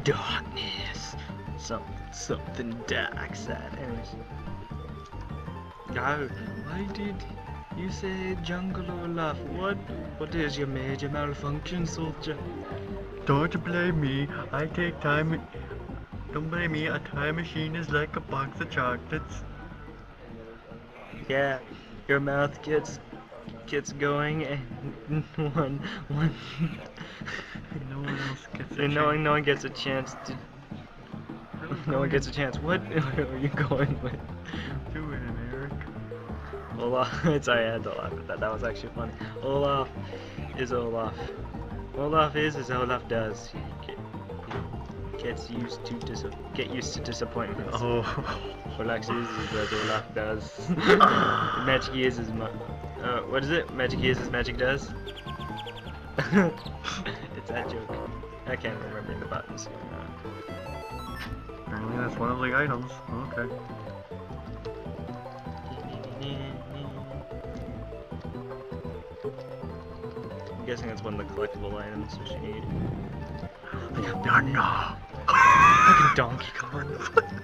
Darkness. Something dark side. Anyways. Why did you say jungle Olaf? What is your major malfunction, soldier? Don't blame me. I take time. Don't blame me. A time machine is like a box of chocolates. Yeah, your mouth gets going, and one. No one else gets a And chance. no one gets a chance to. No one gets a chance. What are you going with? Do it, Eric. Olaf. Sorry, I had to laugh at that. That was actually funny. Olaf is Olaf. Olaf is as Olaf does. He gets used to disappointments. Oh. Olaf is as Olaf does. Magic is as what is it? Magic is as magic does. It's that joke. I can't remember the buttons. Apparently that's one of the items. Okay. I'm guessing it's one of the collectible items which you need. No. Fucking Donkey Kong.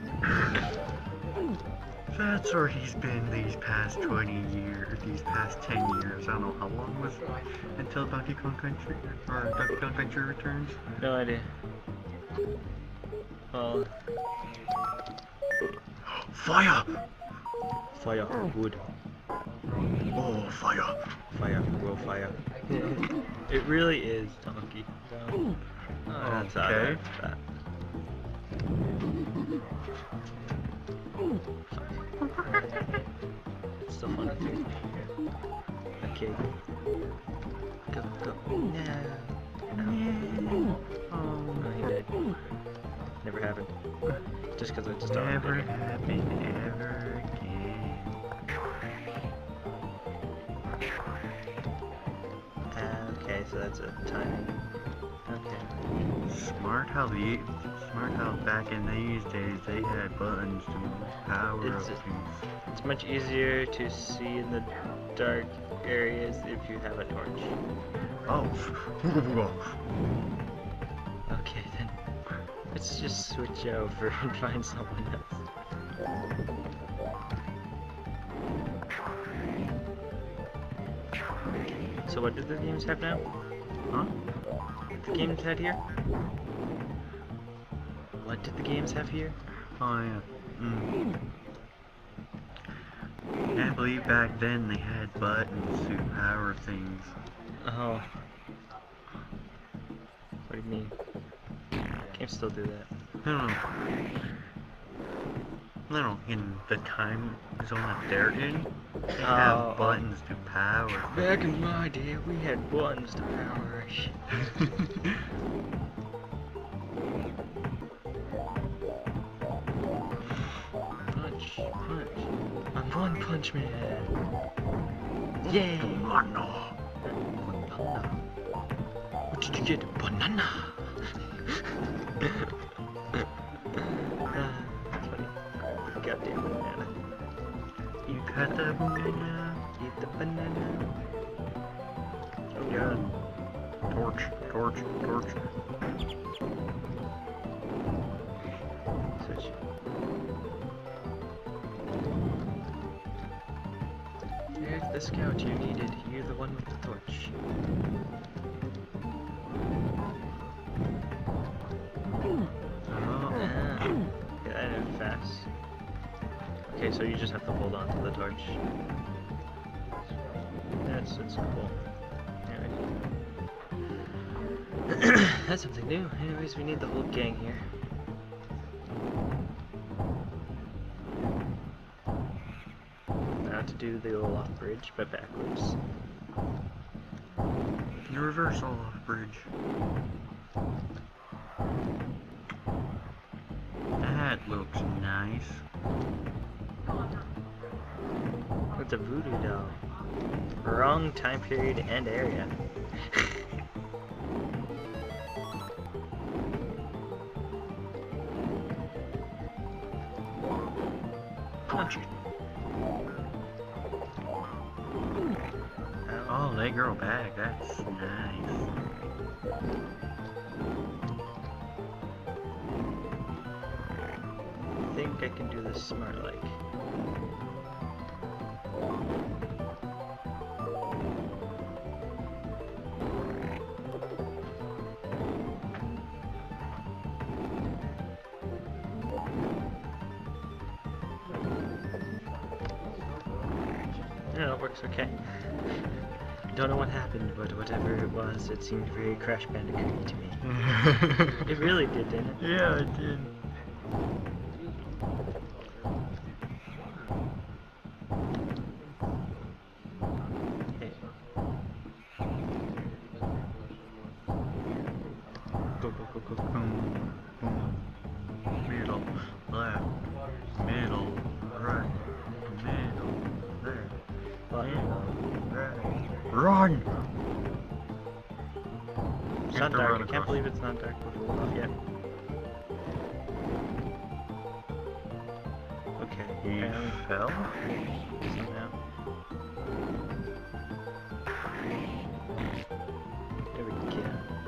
That's where he's been these past 20 years, these past 10 years. I don't know how long was it until Donkey Kong Country, or Donkey Kong Country returns. No idea. Well, Fire! fire, wood, Oh, fire! fire, grow fire. It really is Donkey Kong. Oh, that's Okay. that. It's still funny too. Okay. Go. No. Oh, he died. Never happened. Just because I just don't. Never happen ever again. Okay, so that's a timing. Okay. Smart how back in these days they had buttons to power up things. It's much easier to see in the dark areas if you have a torch. Oh. Okay then. Let's just switch over and find someone else. So what did the games have now? Huh? The games had here? What did the games have here? Oh yeah. Can't believe back then they had buttons to power things. Oh. What do you mean? Games still do that. I don't know. I don't know, in the time zone that they're in, they have buttons to power. Back in my day, we had buttons to power shit. Punch. I'm One Punch Man. Yay! Banana. Banana. What did you get? Banana. That's funny. Goddamn banana. You cut the banana. Eat the banana. Oh god. Torch. Switch. There's the scout you needed. You're the one with the torch. Get that in fast. Okay, so you just have to hold on to the torch. That's cool. Anyway. That's something new. Anyways, we need the whole gang here. Now to do the Olaf bridge, but backwards. The reverse Olaf bridge. That looks nice. It's a voodoo doll. Wrong time period and area. Punch it. Oh, that girl back. That's nice. think I can do this smart like. Yeah, it works okay. Don't know what happened, but whatever it was, it seemed very Crash Bandicoot to me. It really did, didn't it? Yeah, it did. Hey. Go, go, go, go. Boom, boom. Middle, left, middle, right, middle, left, middle, right. Run! It's not dark. I can't believe it's not dark with Olaf yet. Okay. He apparently fell? somehow. There we go.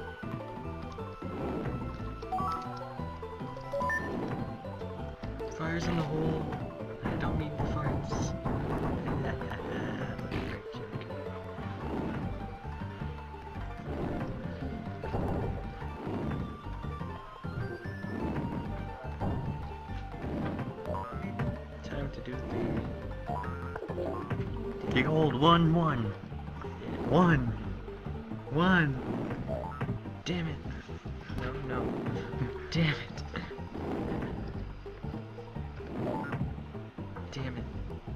Fire's in the hole. I don't need the farts. Great joke. Time to do The old 1-1. the... 1. Damn it. No, no. Damn it. Damn it.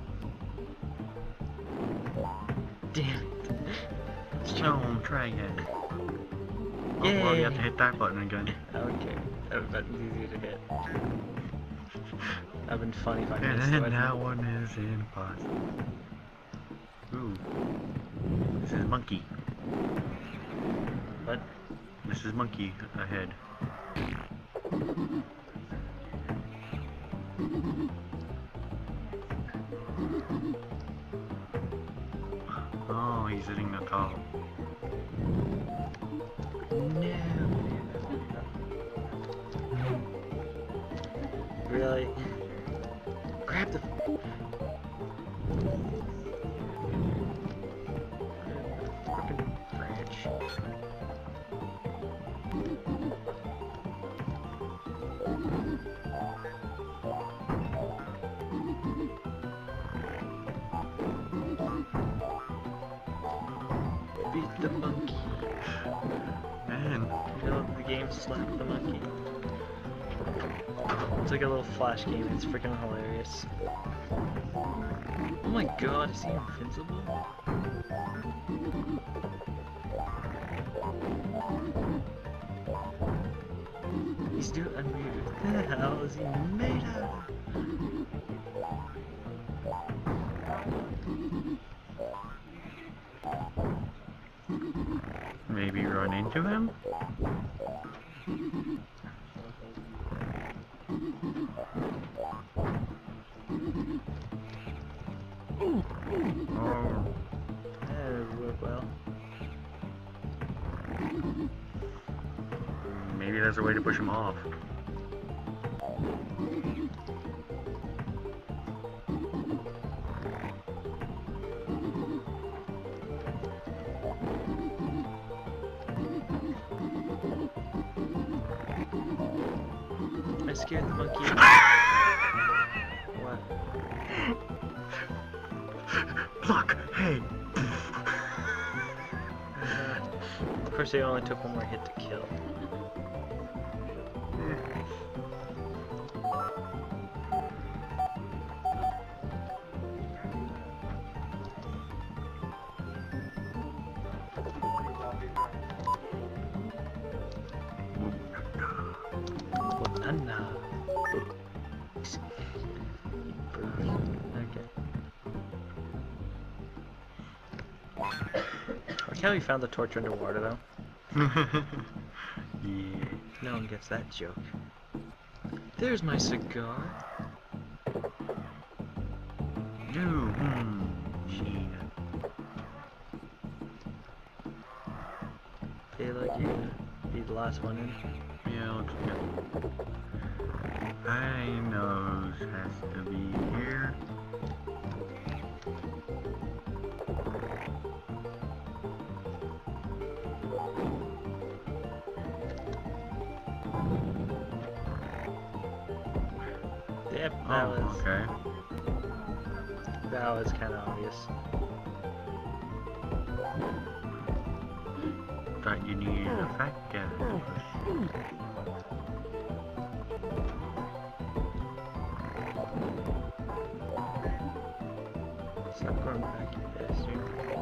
Damn it. No, try again. Oh, well, you have to hit that button again. Okay. That button's easy to hit. That'd been funny if I And missed then it. that one is impossible. Ooh. This is Monkey. What? This is Monkey ahead. Oh, he's hitting the top. No. Really? Grab the... Frickin' branch. Beat the monkey. Man. You know, the game slapped the monkey. It's like a little flash game, it's freaking hilarious. Oh my god, is he invincible? He's doing unmuted. What the hell is he made out of? Maybe run into him? Oh. That would work well. Maybe there's a way to push him off. I scared the monkey. What? Block! Hey! Of course, they only took one more hit to kill. Banana. Okay. Like how we found the torch underwater, though. Yeah. No one gets that joke. There's my cigar. No. Shit. Feel like you're gonna be the last one in. Yeah, looks good. I know has to be here. Yep, Okay. that was kind of obvious. Thought you needed a fat guy. Stop going back to this, dude.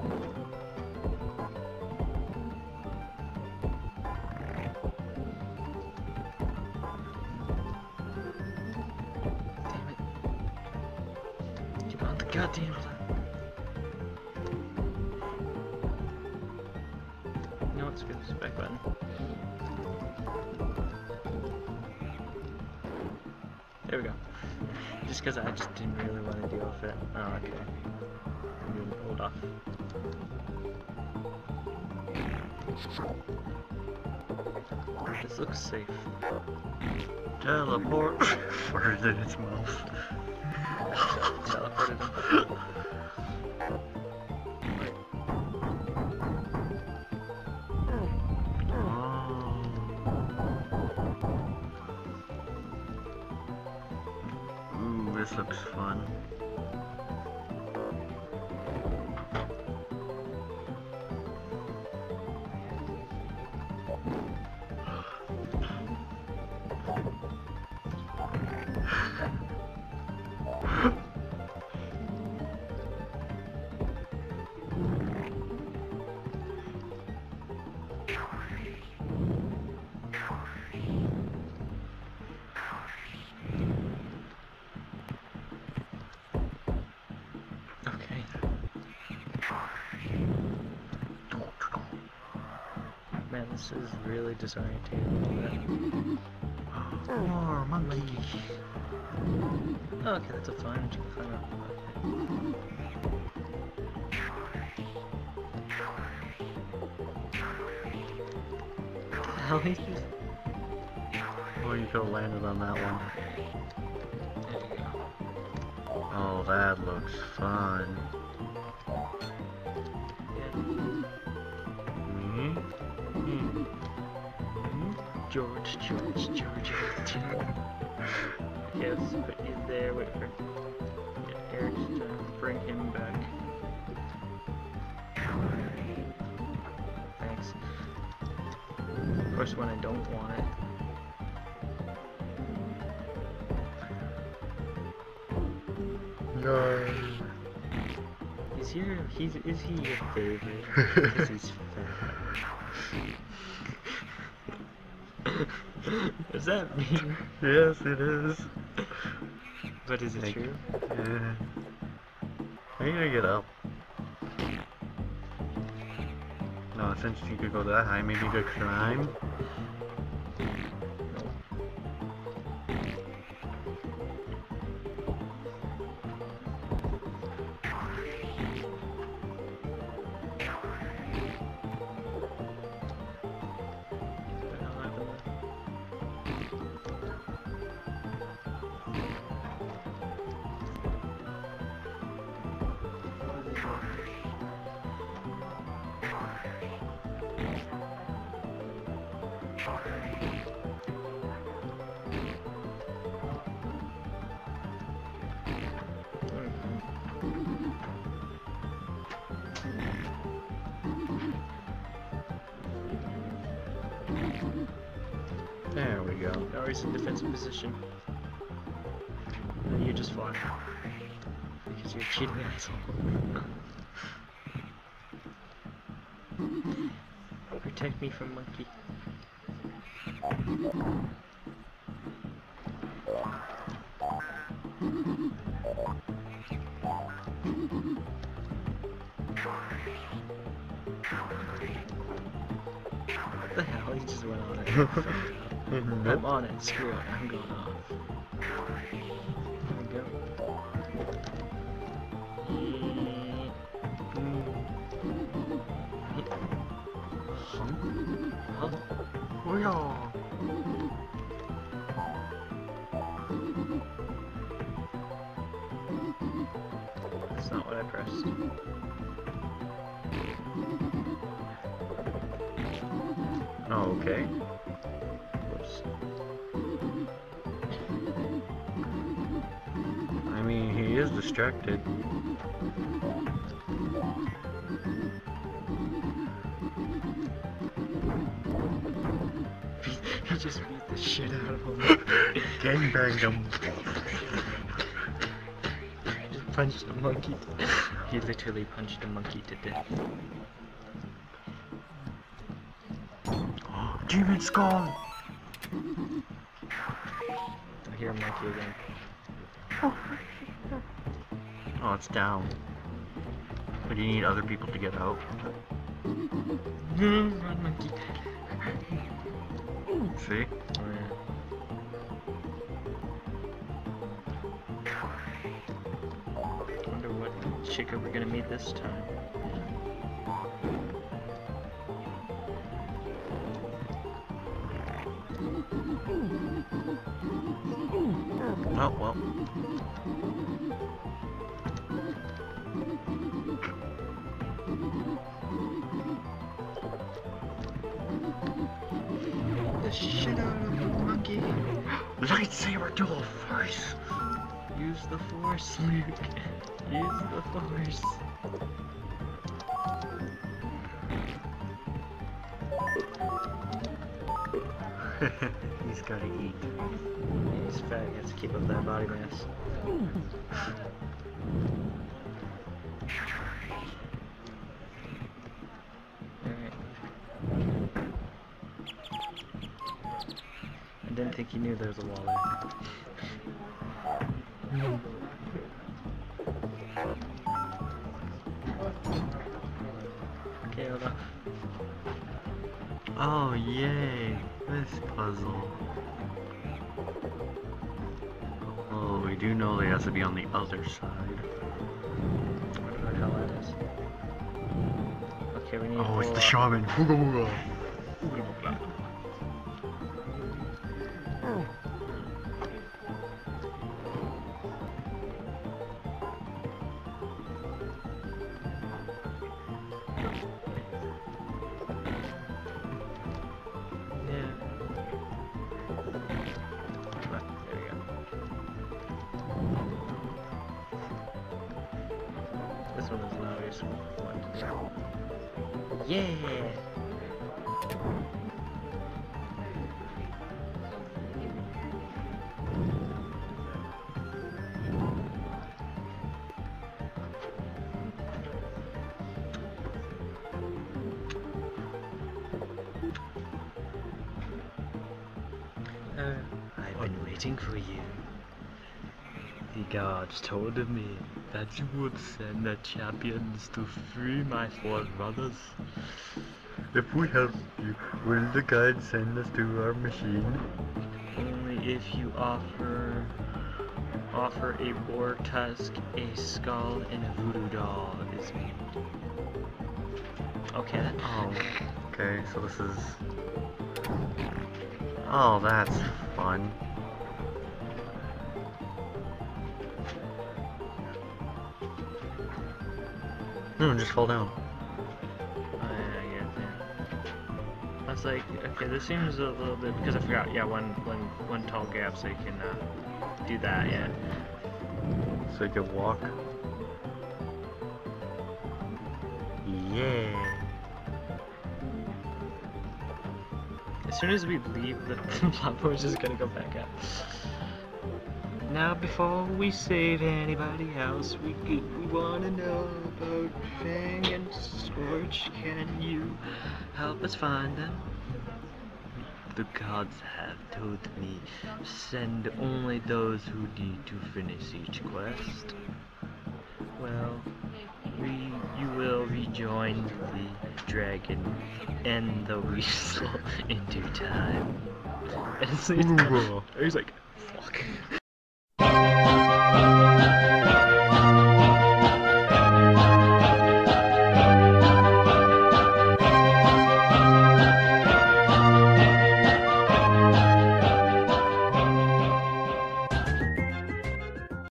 Damn it. Get on the goddamn side. No, let's get this back button. There we go. Just because I just didn't really want to deal with it. Oh, okay. I'm gonna hold off. This looks safe. Teleport. Farted in its mouth. Teleported him. Ooh, this looks fun. Okay. Man, this is really disorientating a little bit. More monkey. Oh, okay, that's a fine. You can climb up. Okay. What the hell is this? Well, you could have landed on that one. There you go. Oh, that looks fun. Yeah. George. Okay, let's put you there, wait for Eric to bring him back. Thanks. Of course, when I don't want it. No. Is he your favorite? Because he's fat. Does that mean? Yes, it is. But is it true? Yeah. I need to get up. No, since you could go that high, maybe you could climb. There we go. Now he's in defensive position. And you just fly. Because you're a cheating asshole. Protect me from monkey. What the hell? He just went on it. I'm on it. Screw it. I'm going off. There we go. Huh? Oh yeah. That's not what I pressed. Oh, okay. Whoops. I mean, he is distracted. He just beat the shit out of him. Gangbanged him. Just punched a monkey. He literally punched a monkey to death. Demon Skull! I hear a monkey again. Oh, it's down. But you need other people to get out. Run, monkey. See? Oh, yeah. Wonder what chick are we gonna meet this time. Oh, well. The shit out of the monkey. Lightsaber duel force! Use the force, Luke. Use the force. He's gotta eat. He's fat, he has to keep up that body mass. Alright. I didn't think he knew there was a wall there. Okay, hold on. Oh, yay! This puzzle. Oh, we do know it has to be on the other side. Whatever the hell that is. Okay, we need to Oh, it's pull the up. shaman. Hooga hooga. Yeah. Come on, there we go. This one is an obvious one to do. Yeah! I've been waiting for you. The gods told me that you would send the champions to free my 4 brothers. If we help you, will the guide send us to our machine? Only if you offer a boar tusk, a skull, and a voodoo doll is me. Okay then. Oh, okay, so this is... Oh, that's fun. No, just fall down. I get that. I was like, okay, this seems a little bit, because I forgot, yeah, one tall gap so you can do that, yeah. So you can walk. Yeah. As soon as we leave, the platform is just gonna go back up. Now, before we save anybody else, we wanna know about Fang and Scorch. Can you help us find them? The gods have told me, send only those who need to finish each quest. Well, you will rejoin the dragon and the weasel in due time. And so he's like, fuck.